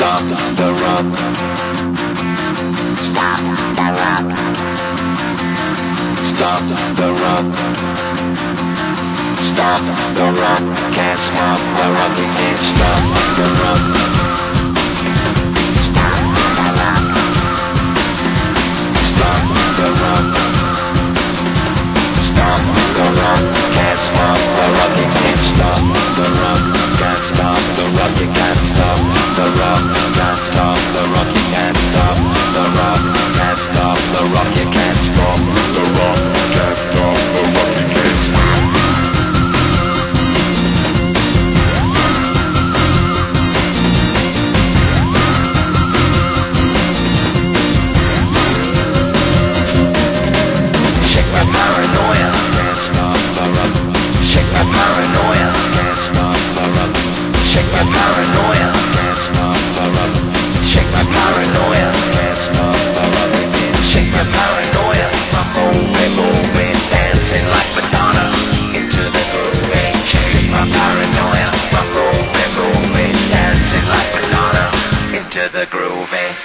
Stop the rock. Stop the rock. Stop the rock. Stop the rock. Can't stop the rock. You can't stop the rock. Stop the rock. Stop the rock. Stop the rock. Can't stop the rock. You can't stop the rock. Can't stop the rock. You can't stop the rock. Can't stop the rock. You can't stop the rock. Can't stop the rock. You can't stop the rock. Can't stop the rock. You can't stop. Shake my paranoia. Can't stop the rock. Shake my paranoia. Can't stop the rock. Shake my paranoia. Can't stop the rock. Shake my paranoia. Can't stop the rock. Shake my paranoia. I'm moving, dancing like Madonna into the groove. Shake my paranoia. I'm moving, dancing like Madonna into the groove.